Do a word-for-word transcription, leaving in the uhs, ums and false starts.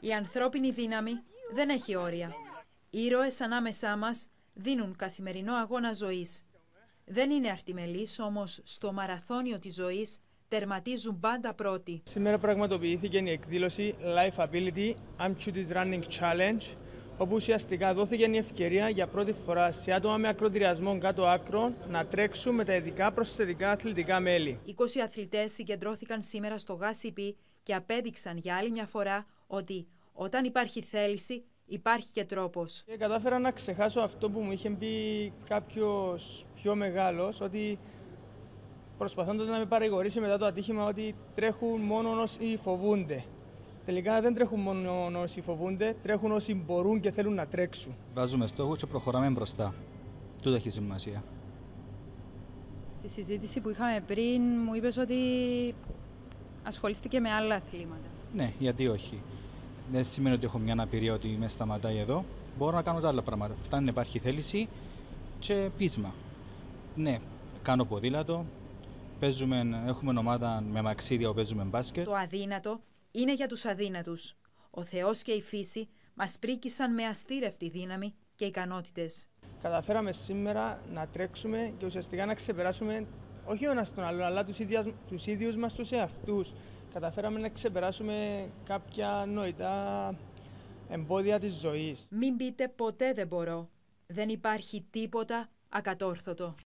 Η ανθρώπινη δύναμη δεν έχει όρια. Οι ήρωες ανάμεσά μας δίνουν καθημερινό αγώνα ζωής. Δεν είναι αρτιμελείς, όμως στο μαραθώνιο της ζωής τερματίζουν πάντα πρώτοι. Σήμερα πραγματοποιήθηκε η εκδήλωση Life Ability Amputees Running Challenge, όπου ουσιαστικά δόθηκε η ευκαιρία για πρώτη φορά σε άτομα με ακροτηριασμό κάτω άκρων να τρέξουν με τα ειδικά προσθετικά αθλητικά μέλη. είκοσι αθλητές συγκεντρώθηκαν σήμερα στο ΓΑΣΥΠΗ και απέδειξαν για άλλη μια φορά ότι όταν υπάρχει θέληση, υπάρχει και τρόπος. Και κατάφερα να ξεχάσω αυτό που μου είχε πει κάποιος πιο μεγάλος, ότι προσπαθώντας να με παρηγορήσει μετά το ατύχημα, ότι τρέχουν μόνο όσοι φοβούνται. Τελικά δεν τρέχουν μόνο όσοι φοβούνται, τρέχουν όσοι μπορούν και θέλουν να τρέξουν. Βάζουμε στόχους και προχωράμε μπροστά. Τούτο έχει σημασία. Στη συζήτηση που είχαμε πριν, μου είπες ότι ασχολείστε και με άλλα αθλήματα. Ναι, γιατί όχι. Δεν σημαίνει ότι έχω μια αναπηρία ότι με σταματάει εδώ. Μπορώ να κάνω τα άλλα πράγματα. Φτάνει να υπάρχει θέληση και πείσμα. Ναι, κάνω ποδήλατο. Παίζουμε, έχουμε ομάδα με μαξίδια που παίζουμε μπάσκετ. Το αδύνατο είναι για τους αδύνατους. Ο Θεός και η φύση μας πρίκησαν με αστήρευτη δύναμη και ικανότητες. Καταφέραμε σήμερα να τρέξουμε και ουσιαστικά να ξεπεράσουμε όχι ο ένας τον άλλο, αλλά τους ίδιους, τους ίδιους μας τους εαυτούς. Καταφέραμε να ξεπεράσουμε κάποια νοητά εμπόδια της ζωής. Μην πείτε ποτέ δεν μπορώ. Δεν υπάρχει τίποτα ακατόρθωτο.